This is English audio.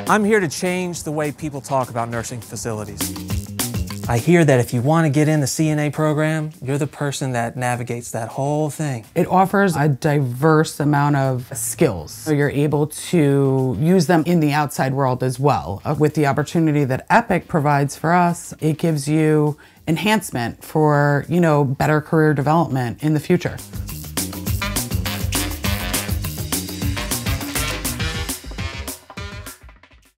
I'm here to change the way people talk about nursing facilities. I hear that if you want to get in the CNA program, you're the person that navigates that whole thing. It offers a diverse amount of skills, so you're able to use them in the outside world as well. With the opportunity that Epic provides for us, it gives you enhancement for, better career development in the future.